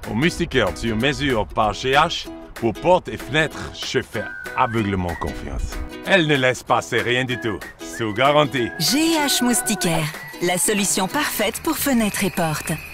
Au Moustiquaire, tu mesures par GH, pour portes et fenêtres, je fais aveuglement confiance. Elle ne laisse passer rien du tout, sous garantie. GH Moustiquaire, la solution parfaite pour fenêtres et portes.